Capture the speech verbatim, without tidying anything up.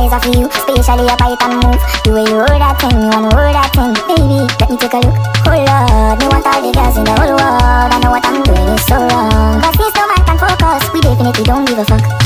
eyes off you, spatially up I can move. The way you hold that thing, me wanna hold that thing. Baby, let me take a look. Oh Lord, me want all the girls in the whole world. I know what I'm doing is so wrong, cause this no man can focus. We definitely don't give a fuck.